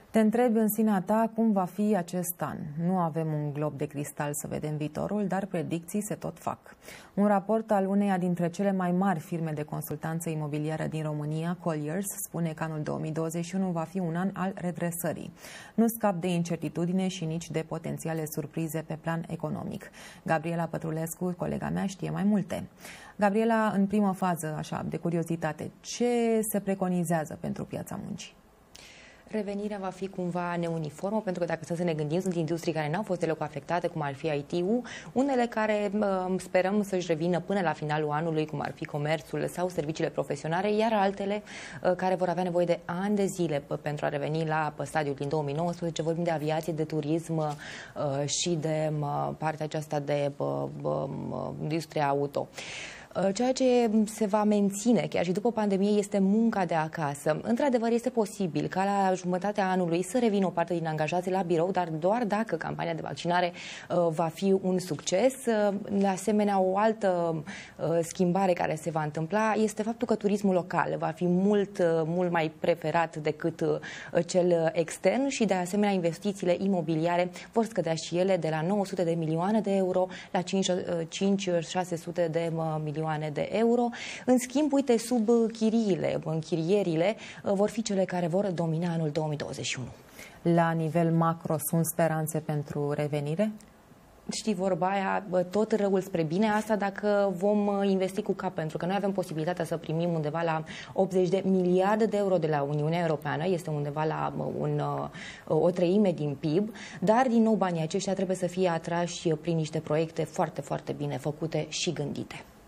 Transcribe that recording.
Te întrebi în sinea ta cum va fi acest an. Nu avem un glob de cristal să vedem viitorul, dar predicții se tot fac. Un raport al uneia dintre cele mai mari firme de consultanță imobiliară din România, Colliers, spune că anul 2021 va fi un an al redresării. Nu scap de incertitudine și nici de potențiale surprize pe plan economic. Gabriela Pătrulescu, colega mea, știe mai multe. Gabriela, în primă fază, așa, de curiozitate, ce se preconizează pentru piața muncii? Revenirea va fi cumva neuniformă, pentru că dacă să ne gândim, sunt industrii care n-au fost deloc afectate, cum ar fi IT-ul, unele care sperăm să-și revină până la finalul anului, cum ar fi comerțul sau serviciile profesionale, iar altele care vor avea nevoie de ani de zile pentru a reveni la stadiul din 2019. Vorbim de aviație, de turism și de partea aceasta de industria auto. Ceea ce se va menține chiar și după pandemie este munca de acasă. Într-adevăr, este posibil ca la jumătatea anului să revină o parte din angajații la birou, dar doar dacă campania de vaccinare va fi un succes. De asemenea, o altă schimbare care se va întâmpla este faptul că turismul local va fi mult mai preferat decât cel extern și, de asemenea, investițiile imobiliare vor scădea și ele de la 900 de milioane de euro la 5-600 de milioane de euro. În schimb, uite, închirierile vor fi cele care vor domina anul 2021. La nivel macro sunt speranțe pentru revenire? Știi vorba aia, tot răul spre bine, asta dacă vom investi cu cap, pentru că noi avem posibilitatea să primim undeva la 80 de miliarde de euro de la Uniunea Europeană, este undeva la o treime din PIB, dar din nou banii aceștia trebuie să fie atrași prin niște proiecte foarte, foarte bine făcute și gândite.